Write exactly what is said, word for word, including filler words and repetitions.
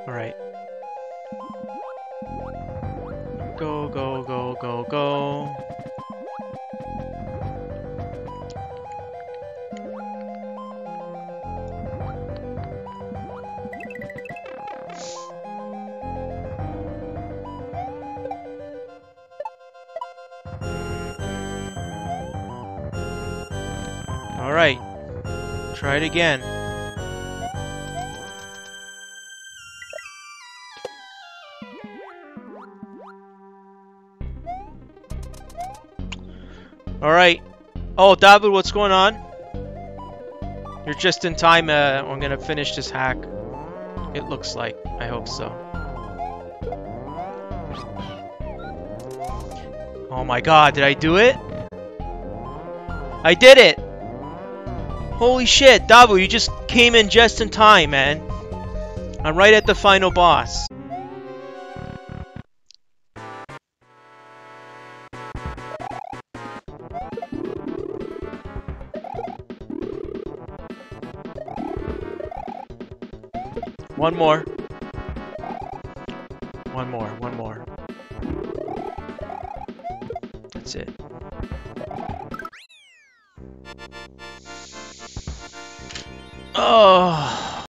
Alright. Go, go, go, go, go. Alright. Try it again. Alright. Oh, David, what's going on? You're just in time. Uh, I'm gonna finish this hack. It looks like. I hope so. Oh my god, did I do it? I did it! Holy shit, Dabu, you just came in just in time, man. I'm right at the final boss. One more. One more, one more. That's it. Oh.